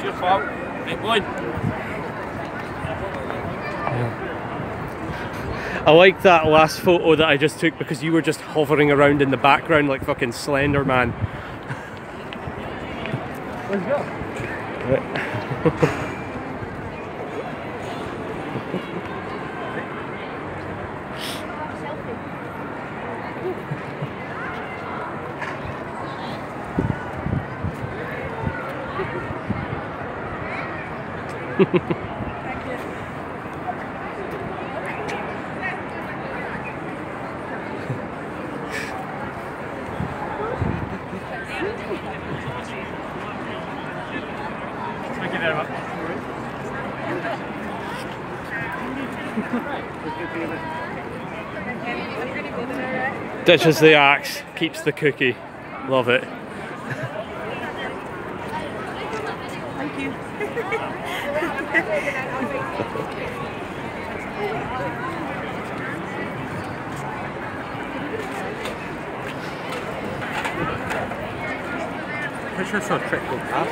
your fault. Right, go on. I like that last photo that I just took because you were just hovering around in the background like fucking Slender Man. Let's go. Thank you very much. Ditches the axe, keeps the cookie. Love it. Thank you. Pretty sure I saw a trick go past.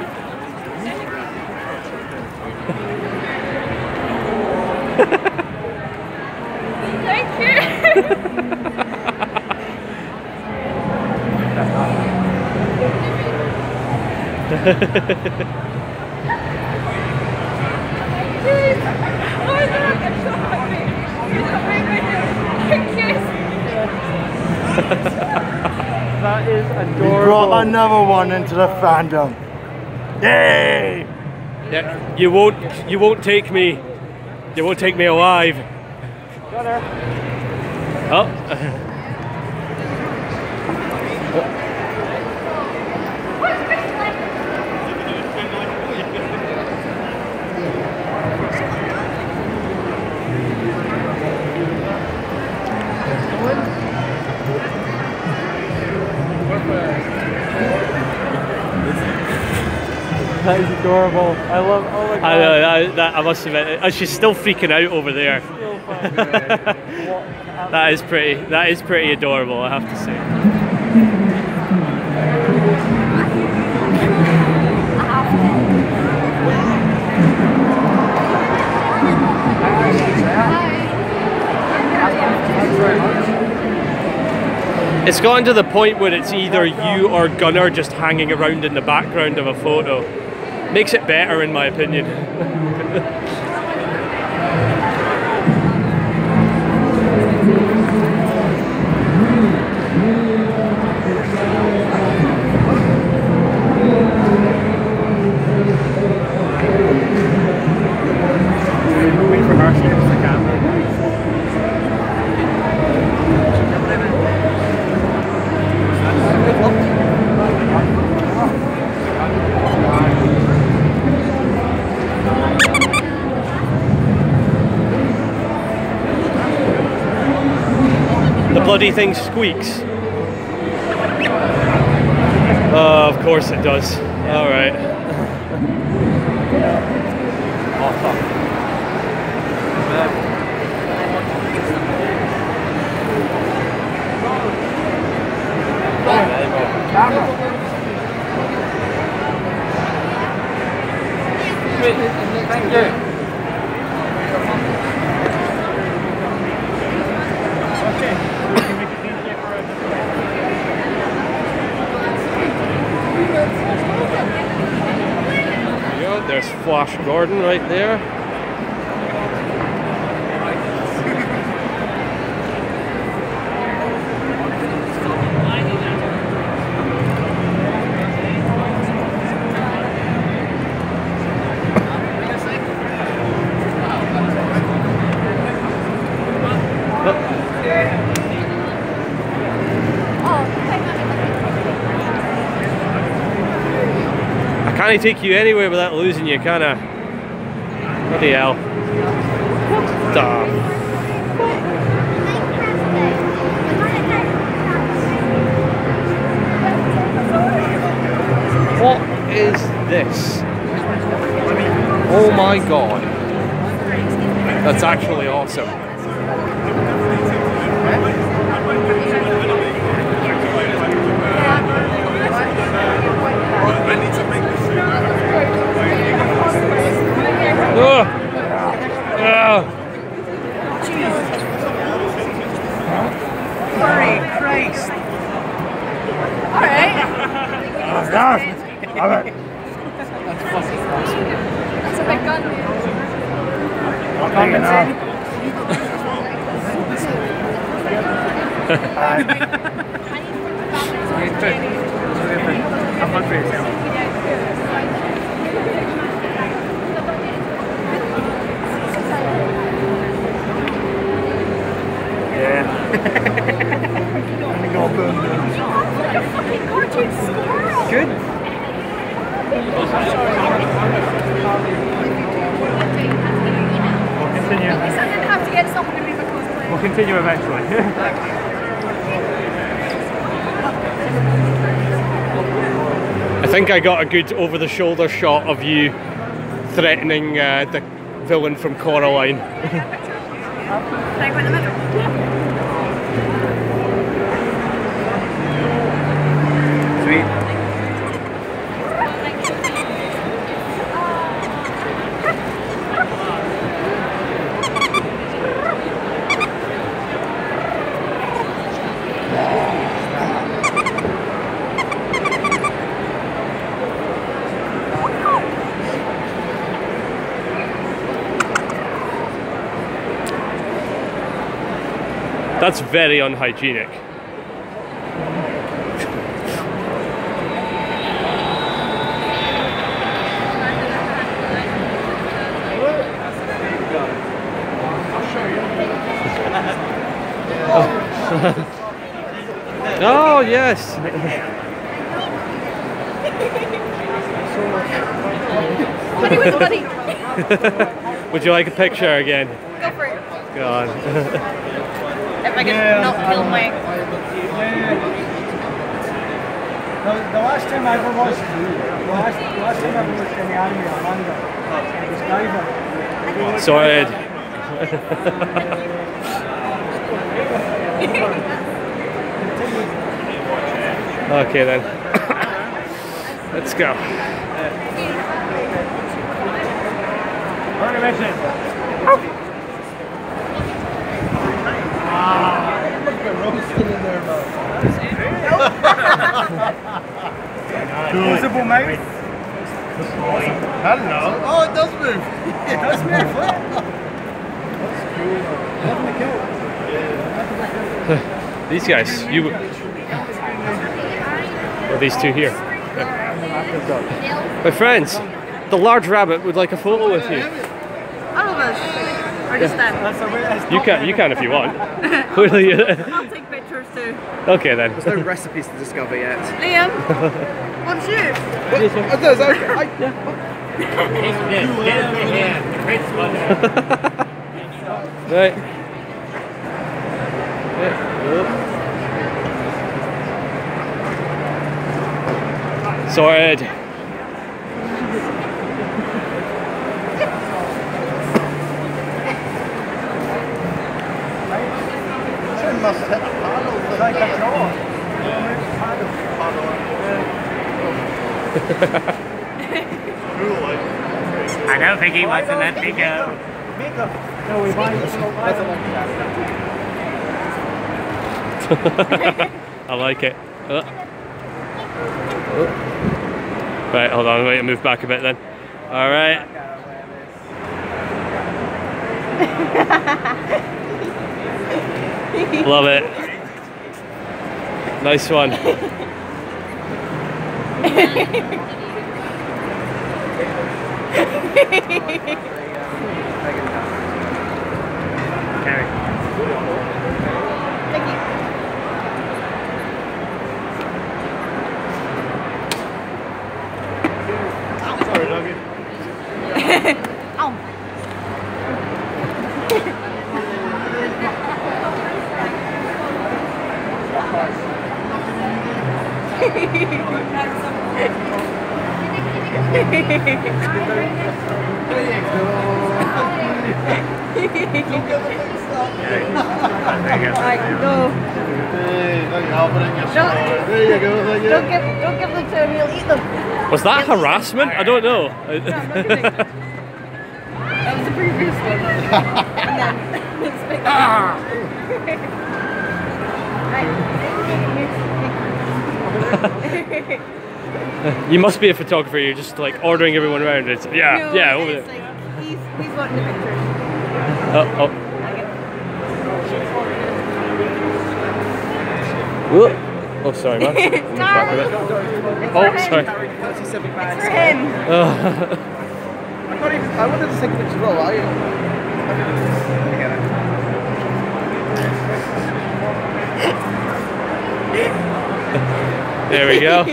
Thank you. That is adorable. We brought another one into the fandom. Yay! Yeah, you won't take me alive. Got her. Oh. That is adorable. I love. Oh my god. I know that I must admit, she's still freaking out over there. That is pretty adorable, I have to say. It's gotten to the point where it's either you or Gunnar just hanging around in the background of a photo. Makes it better, in my opinion. Wait for her to use the camera. The bloody thing squeaks. Oh, of course it does. All right. Thank you. There's Flash Gordon right there. I can't take you anywhere without losing you, can I? Bloody hell. What the? What is this? Oh my god. That's actually awesome. That's a big gun. Big enough. Have fun for yourself. Yeah. I'm gonna go boom. Look at fucking cartoon squirrel. Good. We'll continue. At least I didn't have to get someone to be my cosplay. We'll continue eventually. I think I got a good over-the-shoulder shot of you threatening the villain from Coraline. Can I go in the middle? Sweet. That's very unhygienic. Oh, yes. Buddy. Would you like a picture again? Go for it. God. If I can not kill my... The last time I ever watched, last time I ever watched any anime or manga, it was Diver. Sorted. Okay then. Let's go. Closable mouth. Hello. Oh, it does move. It does move. That's cool. These guys, you. Or these two here. My friends, the large rabbit would like a photo with you. All of us. Or just them. You can if you want. Clearly. I'll take pictures too. Okay then. There's no recipes to discover yet. Liam, what's yours? Oh, there's okay. Right. Sorted. Must hit the paddle. Like a jaw. I don't think he wants to let me go. No, we buy I like it. Right, hold on, wait, move back a bit then. Alright. Love it. Nice one. Sorry, Dougie. Ow. Alright, go. Hey, there you have it in your store. There you go, thank you. Don't give them to him, he'll eat them. Was that harassment? I don't know. That was the previous one. And then it's big. Right. You must be a photographer. You're just like ordering everyone around. It's yeah, No, yeah, over it's there. like, he's wanting the pictures. Oh. Whoa. Oh, sorry, man. Back a bit. Oh, sorry. It's for him. I wanted to take a picture as well. There we go.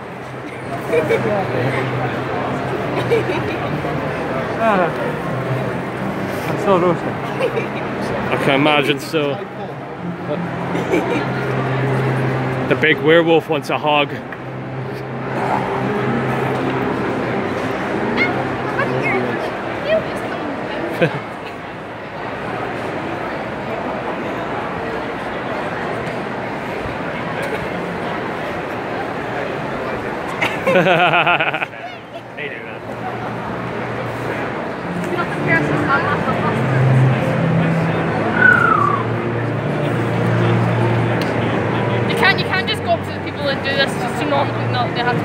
I'm so roasted. I can imagine so. The big werewolf wants a hug. Hey there, man. You can't just go up to the people and do this just to not they have to.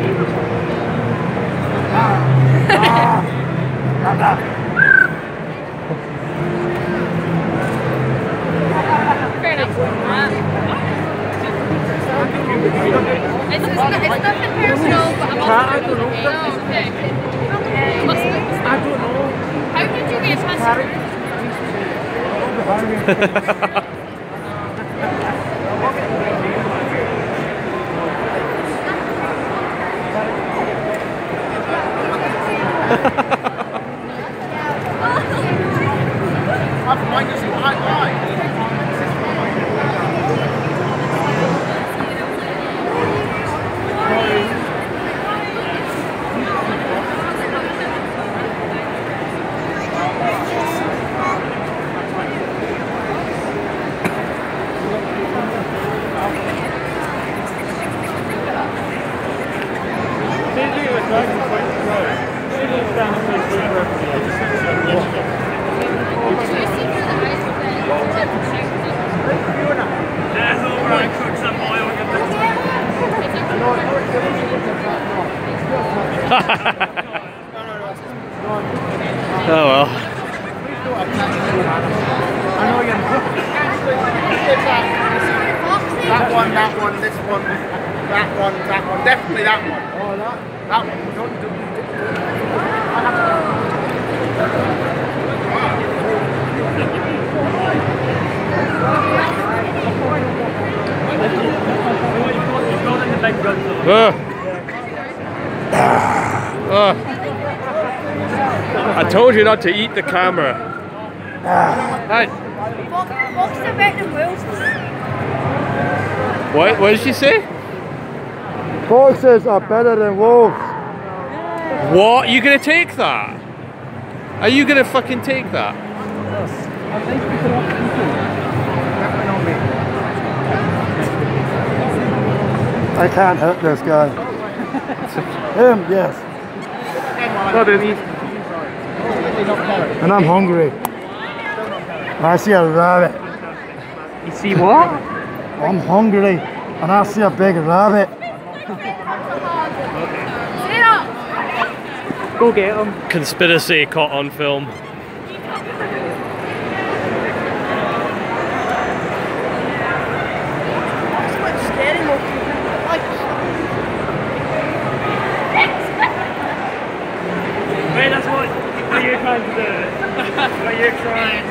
Fair enough. It's nothing personal, but I'm also okay. I don't know. How did you get a chance to Oh well. That one, this one, that one, definitely that one. Oh, that one. I told you not to eat the camera. Hey. Fox are better than wolves. What did she say? Foxes are better than wolves. What? You gonna take that? Are you gonna fucking take that? I can't hurt this guy. Him, yes. And I'm hungry. I see a rabbit. You see what? I'm hungry and I see a big rabbit. Go get him. Conspiracy caught on film. Wait, that's what you're trying to do. What you're trying.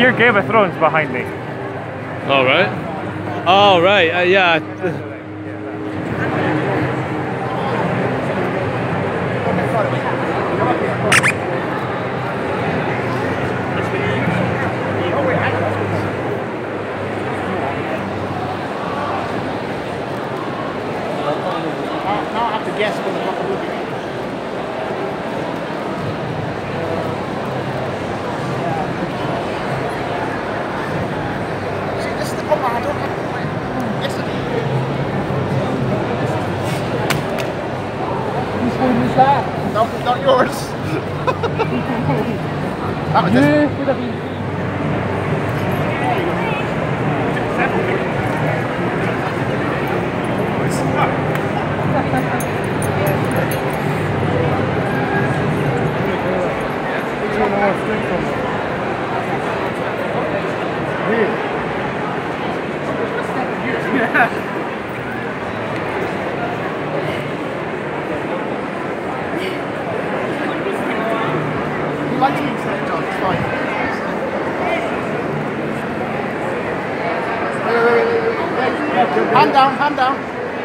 hear Game of Thrones behind me. All right. Oh, right. Yeah. Now I have to guess when the fuck I'm looking at. See, this is the problem. I don't have to win. Yes, Whose phone was that? no, not yours. That was just... Would have been. He likes being stepped on, it's fine. Wait. Hand down, hand down.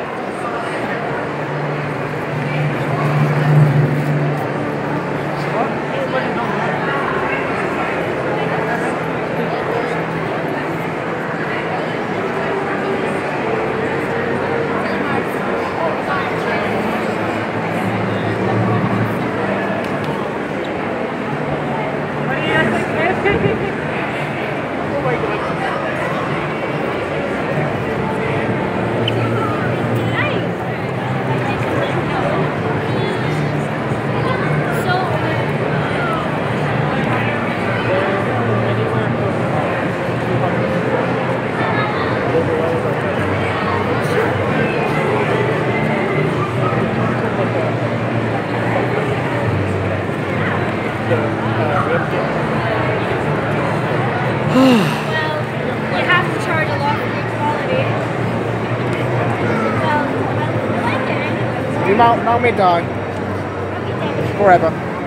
You have to charge a lot for good quality. Well, I like it anyways. You now may die. Forever.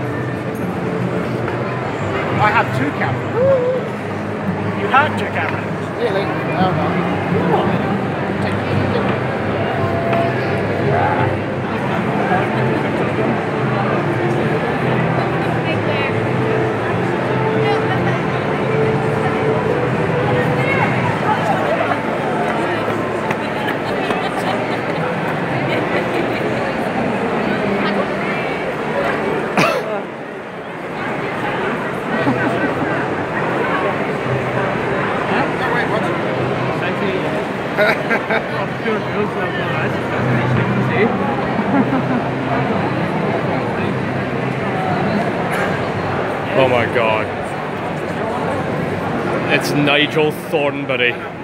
I have 2 cameras. You had your camera. Really? No. Oh my god. It's Nigel Thornberry.